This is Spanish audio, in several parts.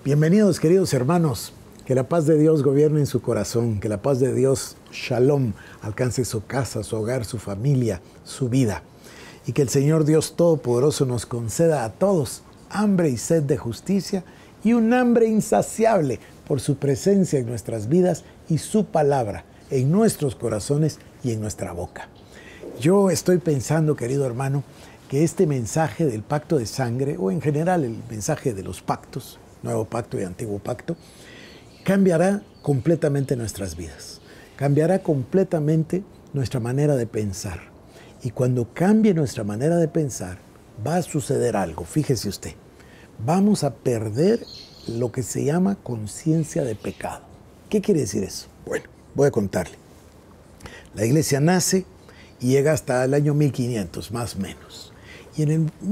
Bienvenidos, queridos hermanos. Que la paz de Dios gobierne en su corazón, que la paz de Dios, Shalom, alcance su casa, su hogar, su familia, su vida. Y que el Señor Dios Todopoderoso nos conceda a todos hambre y sed de justicia y un hambre insaciable por su presencia en nuestras vidas y su palabra en nuestros corazones y en nuestra boca. Yo estoy pensando, querido hermano, que este mensaje del pacto de sangre, o en general el mensaje de los pactos, Nuevo Pacto y Antiguo Pacto, cambiará completamente nuestras vidas, cambiará completamente nuestra manera de pensar. Y cuando cambie nuestra manera de pensar, va a suceder algo, fíjese usted. Vamos a perder lo que se llama conciencia de pecado. ¿Qué quiere decir eso? Bueno, voy a contarle. La iglesia nace y llega hasta el año 1500, más o menos. Y en el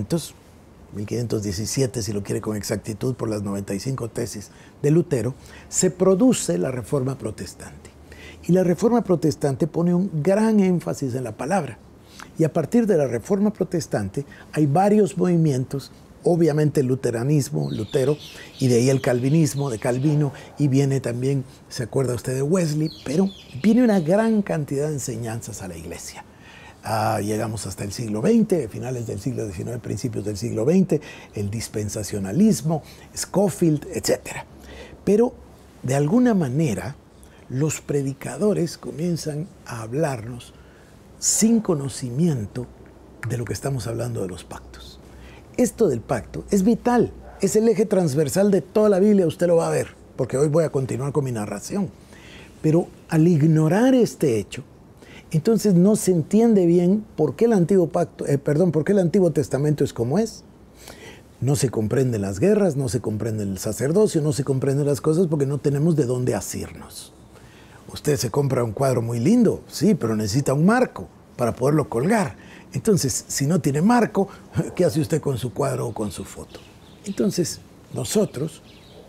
1517, si lo quiere con exactitud, por las 95 tesis de Lutero, se produce la Reforma Protestante. Y la Reforma Protestante pone un gran énfasis en la palabra. Y a partir de la Reforma Protestante hay varios movimientos, obviamente el luteranismo, Lutero, y de ahí el calvinismo, de Calvino, y viene también, ¿se acuerda usted de Wesley? Pero viene una gran cantidad de enseñanzas a la iglesia. Llegamos hasta el siglo XX, finales del siglo XIX, principios del siglo XX, el dispensacionalismo, Scofield, etc. Pero de alguna manera los predicadores comienzan a hablarnos sin conocimiento de lo que estamos hablando de los pactos. Esto del pacto es vital, es el eje transversal de toda la Biblia, usted lo va a ver, porque hoy voy a continuar con mi narración. Pero al ignorar este hecho, entonces no se entiende bien por qué el Antiguo Testamento es como es. No se comprenden las guerras, no se comprende el sacerdocio, no se comprenden las cosas porque no tenemos de dónde asirnos. Usted se compra un cuadro muy lindo, sí, pero necesita un marco para poderlo colgar. Entonces, si no tiene marco, ¿qué hace usted con su cuadro o con su foto? Entonces, nosotros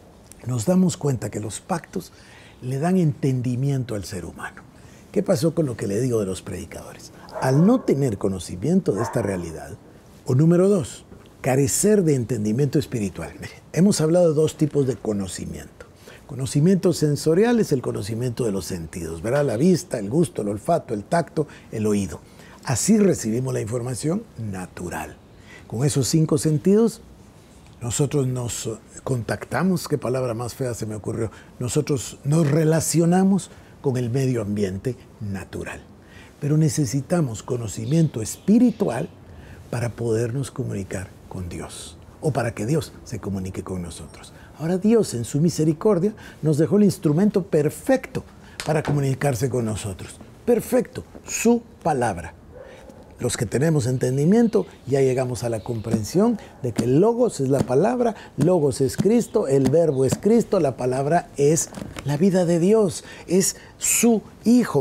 nos damos cuenta que los pactos le dan entendimiento al ser humano. ¿Qué pasó con lo que le digo de los predicadores? Al no tener conocimiento de esta realidad, o número dos, carecer de entendimiento espiritual. Hemos hablado de dos tipos de conocimiento. Conocimiento sensorial es el conocimiento de los sentidos, ¿verdad? La vista, el gusto, el olfato, el tacto, el oído. Así recibimos la información natural. Con esos 5 sentidos, nosotros nos contactamos, qué palabra más fea se me ocurrió, nosotros nos relacionamos con el medio ambiente natural. Pero necesitamos conocimiento espiritual para podernos comunicar con Dios, o para que Dios se comunique con nosotros. Ahora Dios, en su misericordia, nos dejó el instrumento perfecto para comunicarse con nosotros. Perfecto, su palabra. Los que tenemos entendimiento ya llegamos a la comprensión de que el Logos es la palabra, Logos es Cristo, el Verbo es Cristo, la palabra es la vida de Dios, es su Hijo,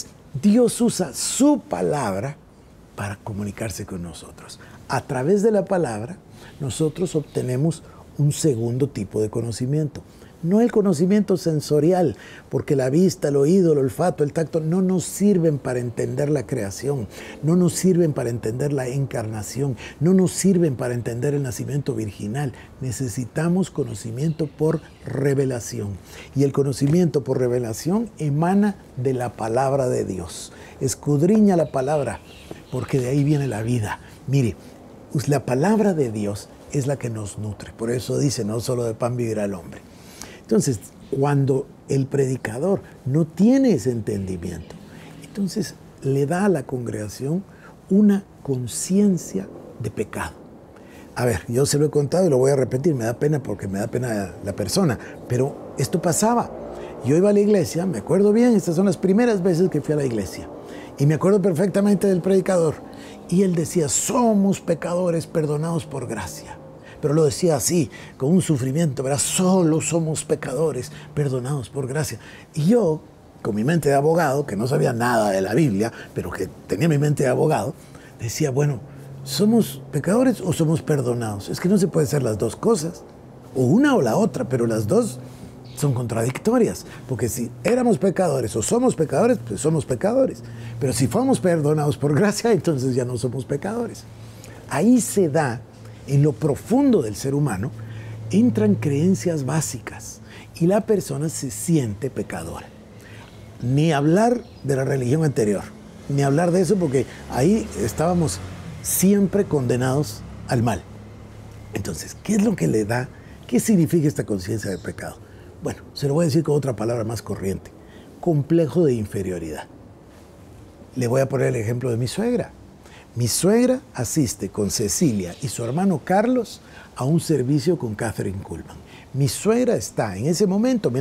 Dios usa su palabra para comunicarse con nosotros. A través de la palabra nosotros obtenemos un segundo tipo de conocimiento. No el conocimiento sensorial, porque la vista, el oído, el olfato, el tacto no nos sirven para entender la creación, no nos sirven para entender la encarnación, no nos sirven para entender el nacimiento virginal. Necesitamos conocimiento por revelación. Y el conocimiento por revelación emana de la palabra de Dios. Escudriña la palabra, porque de ahí viene la vida. Mire, la palabra de Dios es la que nos nutre. Por eso dice, no solo de pan vivirá el hombre. Entonces, cuando el predicador no tiene ese entendimiento, entonces le da a la congregación una conciencia de pecado. A ver, yo se lo he contado y lo voy a repetir, me da pena porque me da pena la persona, pero esto pasaba. Yo iba a la iglesia, me acuerdo bien, estas son las primeras veces que fui a la iglesia, y me acuerdo perfectamente del predicador, y él decía, somos pecadores perdonados por gracia. Pero lo decía así, con un sufrimiento, ¿verdad? Solo somos pecadores, perdonados por gracia. Y yo, con mi mente de abogado, que no sabía nada de la Biblia, pero que tenía mi mente de abogado, decía, bueno, ¿somos pecadores o somos perdonados? Es que no se puede ser las dos cosas, o una o la otra, pero las dos son contradictorias, porque si éramos pecadores o somos pecadores, pues somos pecadores. Pero si fuimos perdonados por gracia, entonces ya no somos pecadores. Ahí se da en lo profundo del ser humano entran creencias básicas y la persona se siente pecadora. Ni hablar de la religión anterior, ni hablar de eso, porque ahí estábamos siempre condenados al mal. Entonces, ¿qué es lo que le da? ¿Qué significa esta conciencia de pecado? Bueno, se lo voy a decir con otra palabra más corriente. Complejo de inferioridad. Le voy a poner el ejemplo de mi suegra. Mi suegra asiste con Cecilia y su hermano Carlos a un servicio con Kathryn Kuhlman. Mi suegra está en ese momento,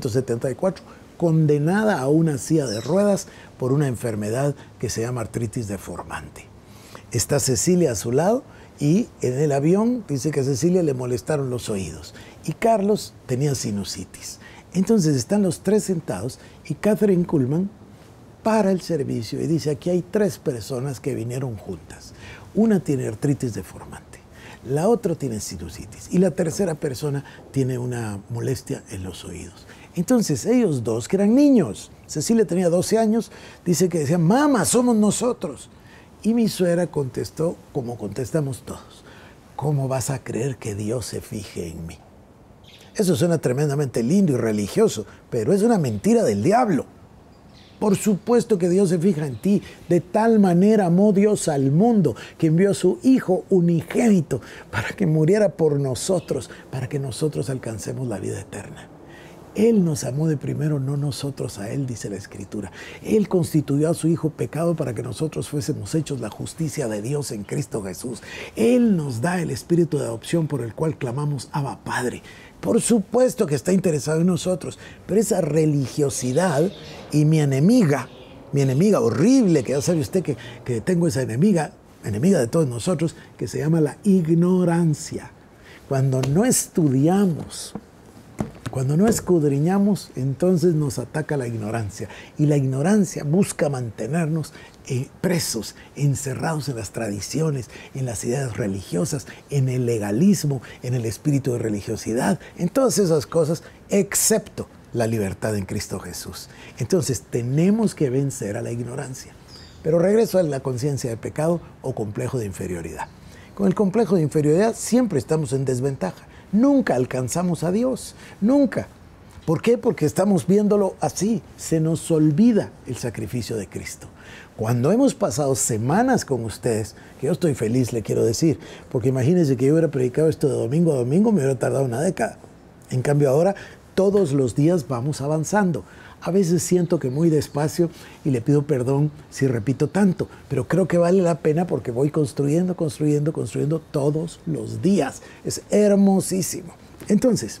1974, condenada a una silla de ruedas por una enfermedad que se llama artritis deformante. Está Cecilia a su lado y en el avión dice que a Cecilia le molestaron los oídos y Carlos tenía sinusitis. Entonces están los tres sentados y Kathryn Kuhlman para el servicio y dice: aquí hay tres personas que vinieron juntas. Una tiene artritis deformante, la otra tiene sinusitis y la tercera persona tiene una molestia en los oídos. Entonces ellos dos, que eran niños, Cecilia tenía 12 años, dice que decían: mamá, somos nosotros. Y mi suegra contestó como contestamos todos: ¿cómo vas a creer que Dios se fije en mí? Eso suena tremendamente lindo y religioso, pero es una mentira del diablo. Por supuesto que Dios se fija en ti. De tal manera amó Dios al mundo que envió a su Hijo unigénito para que muriera por nosotros, para que nosotros alcancemos la vida eterna. Él nos amó de primero, no nosotros a Él, dice la Escritura. Él constituyó a su Hijo pecado para que nosotros fuésemos hechos la justicia de Dios en Cristo Jesús. Él nos da el espíritu de adopción por el cual clamamos: Abba, Padre. Por supuesto que está interesado en nosotros, pero esa religiosidad y mi enemiga horrible, que ya sabe usted que tengo esa enemiga de todos nosotros, que se llama la ignorancia. Cuando no estudiamos, cuando no escudriñamos, entonces nos ataca la ignorancia. Y la ignorancia busca mantenernos presos, encerrados en las tradiciones, en las ideas religiosas, en el legalismo, en el espíritu de religiosidad, en todas esas cosas, excepto la libertad en Cristo Jesús. Entonces tenemos que vencer a la ignorancia. Pero regreso a la conciencia de pecado o complejo de inferioridad. Con el complejo de inferioridad siempre estamos en desventaja. Nunca alcanzamos a Dios, nunca. ¿Por qué? Porque estamos viéndolo así. Se nos olvida el sacrificio de Cristo. Cuando hemos pasado semanas con ustedes, que yo estoy feliz, le quiero decir, porque imagínense que yo hubiera predicado esto de domingo a domingo, me hubiera tardado una década. En cambio ahora, todos los días vamos avanzando. A veces siento que muy despacio y le pido perdón si repito tanto, pero creo que vale la pena porque voy construyendo todos los días. Es hermosísimo. Entonces,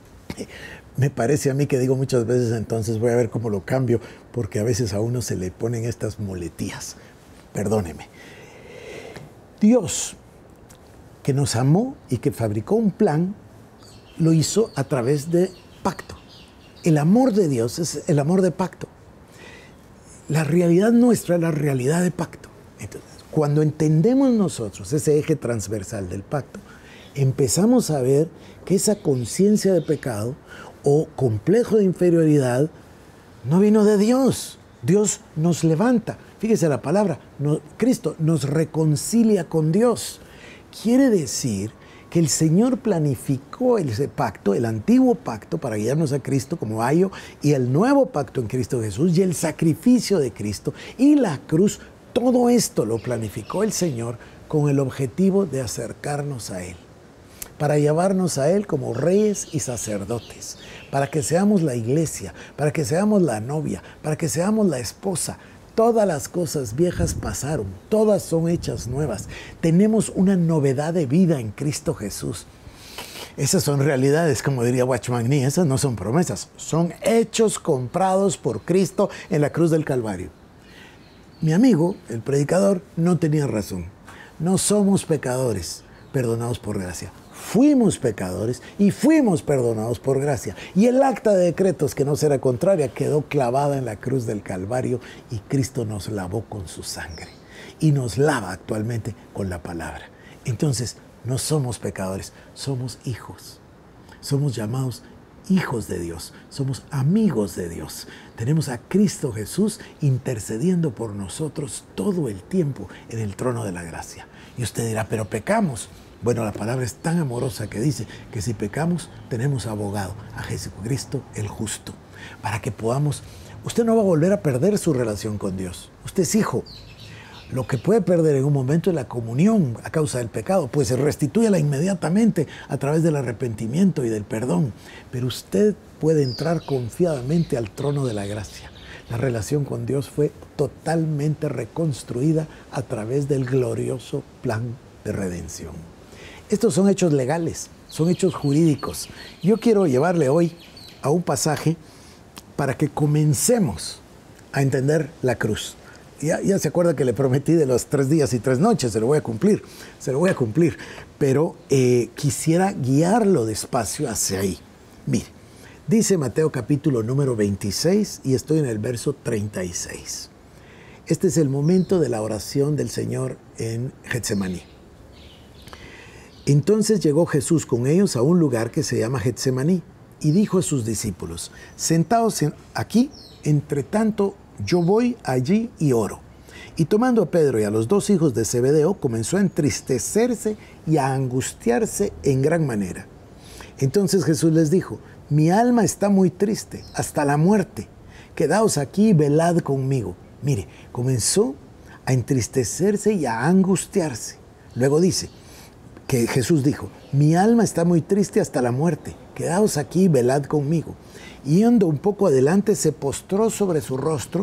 me parece a mí que digo muchas veces, entonces voy a ver cómo lo cambio, porque a veces a uno se le ponen estas muletías. Perdóneme. Dios, que nos amó y que fabricó un plan, lo hizo a través de pacto. El amor de Dios es el amor de pacto. La realidad nuestra es la realidad de pacto. Entonces, cuando entendemos nosotros ese eje transversal del pacto, empezamos a ver que esa conciencia de pecado o complejo de inferioridad no vino de Dios. Dios nos levanta. Fíjese la palabra, Cristo nos reconcilia con Dios. Quiere decir que el Señor planificó ese pacto, el antiguo pacto para guiarnos a Cristo como ayo, y el nuevo pacto en Cristo Jesús, y el sacrificio de Cristo, y la cruz. Todo esto lo planificó el Señor con el objetivo de acercarnos a Él, para llevarnos a Él como reyes y sacerdotes, para que seamos la iglesia, para que seamos la novia, para que seamos la esposa. Todas las cosas viejas pasaron, todas son hechas nuevas. Tenemos una novedad de vida en Cristo Jesús. Esas son realidades, como diría Watchman Nee, esas no son promesas, son hechos comprados por Cristo en la cruz del Calvario. Mi amigo, el predicador, no tenía razón. No somos pecadores perdonados por gracia. Fuimos pecadores y fuimos perdonados por gracia. Y el acta de decretos que no será contraria quedó clavada en la cruz del Calvario y Cristo nos lavó con su sangre. Y nos lava actualmente con la palabra. Entonces, no somos pecadores, somos hijos. Somos llamados hijos de Dios, somos amigos de Dios. Tenemos a Cristo Jesús intercediendo por nosotros todo el tiempo en el trono de la gracia. Y usted dirá, pero pecamos. Bueno, la palabra es tan amorosa que dice que si pecamos, tenemos abogado, a Jesucristo el justo, para que podamos... Usted no va a volver a perder su relación con Dios. Usted es hijo. Lo que puede perder en un momento es la comunión a causa del pecado, pues se restitúyela inmediatamente a través del arrepentimiento y del perdón. Pero usted puede entrar confiadamente al trono de la gracia. La relación con Dios fue totalmente reconstruida a través del glorioso plan de redención. Estos son hechos legales, son hechos jurídicos. Yo quiero llevarle hoy a un pasaje para que comencemos a entender la cruz. Ya se acuerda que le prometí de los 3 días y 3 noches, se lo voy a cumplir, pero quisiera guiarlo despacio hacia ahí. Mire, dice Mateo capítulo número 26 y estoy en el verso 36. Este es el momento de la oración del Señor en Getsemaní. Entonces llegó Jesús con ellos a un lugar que se llama Getsemaní y dijo a sus discípulos, sentaos aquí, entre tanto yo voy allí y oro. Y tomando a Pedro y a los 2 hijos de Zebedeo, comenzó a entristecerse y a angustiarse en gran manera. Entonces Jesús les dijo, mi alma está muy triste, hasta la muerte. Quedaos aquí y velad conmigo. Mire, comenzó a entristecerse y a angustiarse. Luego dice que Jesús dijo, mi alma está muy triste hasta la muerte. Quedaos aquí y velad conmigo. Y yendo un poco adelante, se postró sobre su rostro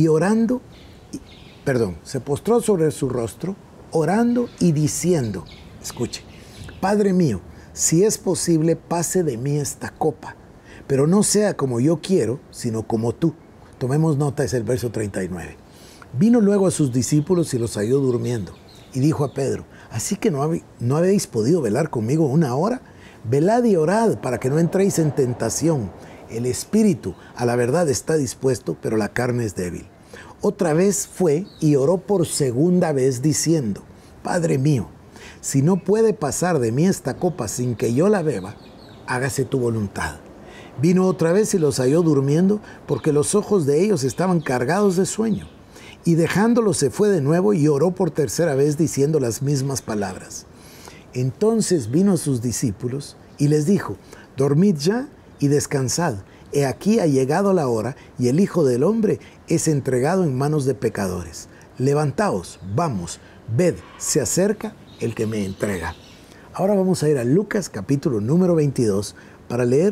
orando y diciendo, escuche, Padre mío, si es posible, pase de mí esta copa, pero no sea como yo quiero, sino como tú. Tomemos nota, es el verso 39. Vino luego a sus discípulos y los halló durmiendo, y dijo a Pedro, ¿así que no habéis podido velar conmigo 1 hora? Velad y orad para que no entréis en tentación. El espíritu a la verdad está dispuesto, pero la carne es débil. Otra vez fue y oró por segunda vez diciendo, Padre mío, si no puede pasar de mí esta copa sin que yo la beba, hágase tu voluntad. Vino otra vez y los halló durmiendo, porque los ojos de ellos estaban cargados de sueño. Y dejándolos se fue de nuevo y oró por tercera vez diciendo las mismas palabras. Entonces vino a sus discípulos y les dijo, dormid ya y descansad. He aquí ha llegado la hora y el Hijo del Hombre es entregado en manos de pecadores. Levantaos, vamos, ved, se acerca el que me entrega. Ahora vamos a ir a Lucas capítulo número 22 para leer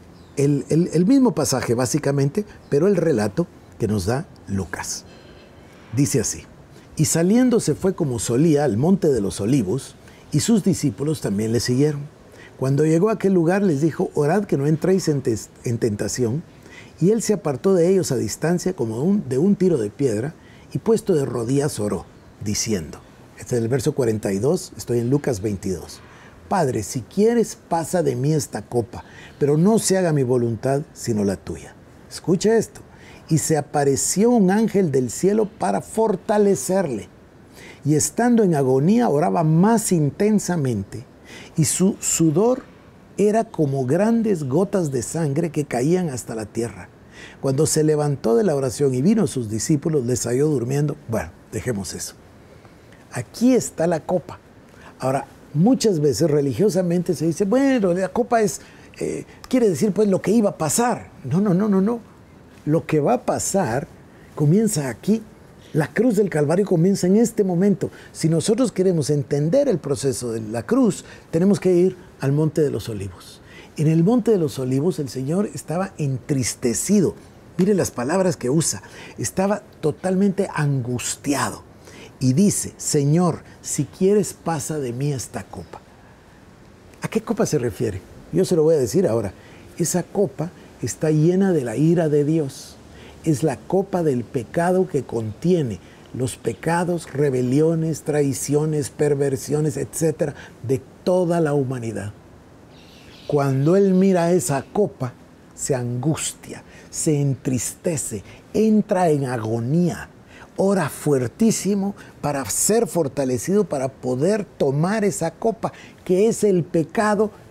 el mismo pasaje básicamente, pero el relato que nos da Lucas. Dice así, y saliendo se fue como solía al monte de los Olivos, y sus discípulos también le siguieron. Cuando llegó a aquel lugar les dijo, orad que no entréis en tentación. Y él se apartó de ellos a distancia como de un tiro de piedra y puesto de rodillas oró, diciendo, este es el verso 42, estoy en Lucas 22. Padre, si quieres pasa de mí esta copa, pero no se haga mi voluntad sino la tuya. Escucha esto. Y se apareció un ángel del cielo para fortalecerle. Y estando en agonía oraba más intensamente, y su sudor era como grandes gotas de sangre que caían hasta la tierra. Cuando se levantó de la oración y vino a sus discípulos, les halló durmiendo. Bueno, dejemos eso. Aquí está la copa. Ahora, muchas veces religiosamente se dice, bueno, la copa es, quiere decir pues lo que iba a pasar. No. Lo que va a pasar comienza aquí. La cruz del Calvario comienza en este momento. Si nosotros queremos entender el proceso de la cruz, tenemos que ir al Monte de los Olivos. En el Monte de los Olivos el Señor estaba entristecido. Mire las palabras que usa. Estaba totalmente angustiado. Y dice, Señor, si quieres pasa de mí esta copa. ¿A qué copa se refiere? Yo se lo voy a decir ahora. Esa copa está llena de la ira de Dios. Es la copa del pecado que contiene los pecados, rebeliones, traiciones, perversiones, etcétera, de toda la humanidad. Cuando Él mira esa copa, se angustia, se entristece, entra en agonía, ora fuertísimo para ser fortalecido, para poder tomar esa copa, que es el pecado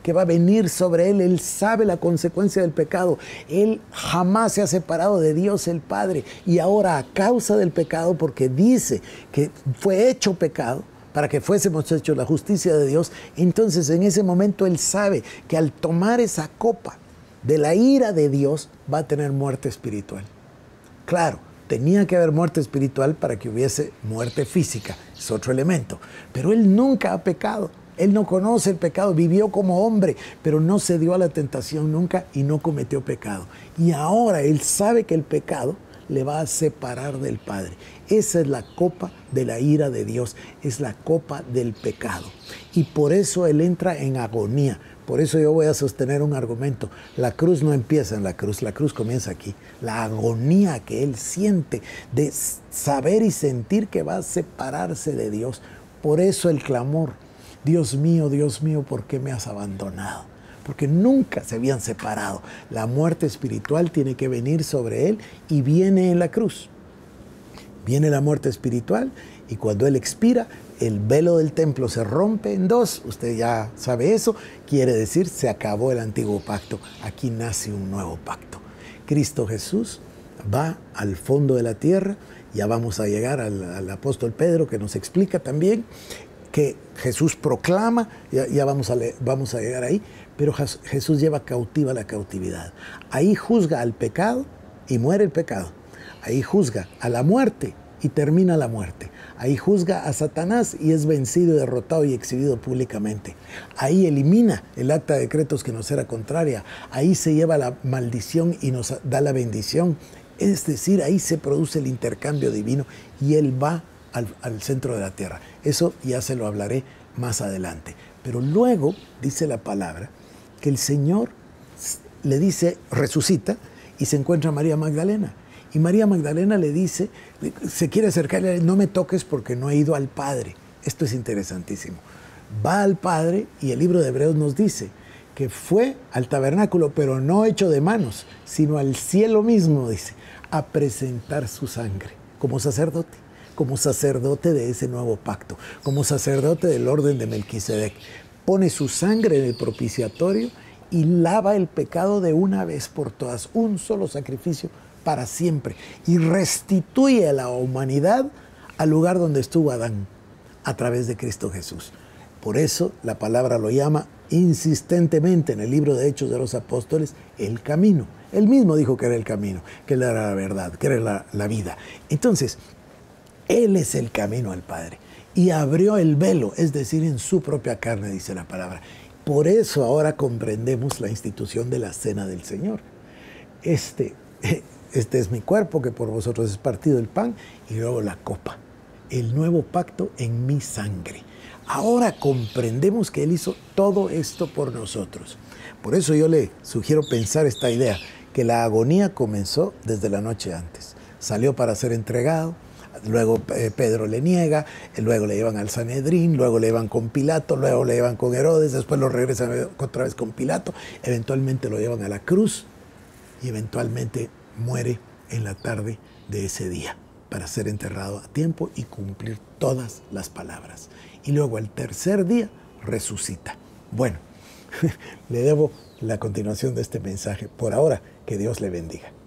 que va a venir sobre él. Él sabe la consecuencia del pecado. Él jamás se ha separado de Dios el Padre. Y ahora, a causa del pecado, porque dice que fue hecho pecado, para que fuésemos hechos la justicia de Dios, entonces en ese momento él sabe que al tomar esa copa de la ira de Dios va a tener muerte espiritual. Claro, tenía que haber muerte espiritual para que hubiese muerte física, es otro elemento, pero él nunca ha pecado. Él no conoce el pecado, vivió como hombre, pero no se dio a la tentación nunca y no cometió pecado. Y ahora él sabe que el pecado le va a separar del Padre. Esa es la copa de la ira de Dios, es la copa del pecado. Y por eso él entra en agonía. Por eso yo voy a sostener un argumento. La cruz no empieza en la cruz comienza aquí. La agonía que él siente de saber y sentir que va a separarse de Dios. Por eso el clamor, Dios mío, ¿por qué me has abandonado? Porque nunca se habían separado. La muerte espiritual tiene que venir sobre él y viene en la cruz. Viene la muerte espiritual y cuando él expira, el velo del templo se rompe en dos. Usted ya sabe eso. Quiere decir, se acabó el antiguo pacto. Aquí nace un nuevo pacto. Cristo Jesús va al fondo de la tierra. Ya vamos a llegar al apóstol Pedro, que nos explica también que Jesús proclama, ya vamos a llegar ahí, pero Jesús lleva cautiva la cautividad. Ahí juzga al pecado y muere el pecado. Ahí juzga a la muerte y termina la muerte. Ahí juzga a Satanás y es vencido, derrotado y exhibido públicamente. Ahí elimina el acta de decretos que nos era contraria. Ahí se lleva la maldición y nos da la bendición. Es decir, ahí se produce el intercambio divino y Él va al centro de la tierra. Eso ya se lo hablaré más adelante. Pero luego dice la palabra que el Señor le dice, resucita, y se encuentra a María Magdalena. Y María Magdalena le dice, se quiere acercarle, no me toques porque no he ido al Padre. Esto es interesantísimo. Va al Padre y el libro de Hebreos nos dice que fue al tabernáculo, pero no hecho de manos, sino al cielo mismo, dice, a presentar su sangre como sacerdote de ese nuevo pacto, como sacerdote del orden de Melquisedec. Pone su sangre en el propiciatorio y lava el pecado de una vez por todas, un solo sacrificio para siempre, y restituye a la humanidad al lugar donde estuvo Adán, a través de Cristo Jesús. Por eso la palabra lo llama insistentemente en el libro de Hechos de los Apóstoles el camino. Él mismo dijo que era el camino, que él era la verdad, que era la vida. Entonces, Él es el camino al Padre y abrió el velo, es decir, en su propia carne, dice la palabra. Por eso ahora comprendemos la institución de la Cena del Señor. Este es mi cuerpo que por vosotros es partido, el pan, y luego la copa, el nuevo pacto en mi sangre. Ahora comprendemos que Él hizo todo esto por nosotros. Por eso yo le sugiero pensar esta idea, que la agonía comenzó desde la noche antes. Salió para ser entregado, luego Pedro le niega, luego le llevan al Sanedrín, luego le llevan con Pilato, luego le llevan con Herodes, después lo regresan otra vez con Pilato, eventualmente lo llevan a la cruz y eventualmente muere en la tarde de ese día para ser enterrado a tiempo y cumplir todas las palabras. Y luego al tercer día resucita. Bueno, le debo la continuación de este mensaje. Por ahora, que Dios le bendiga.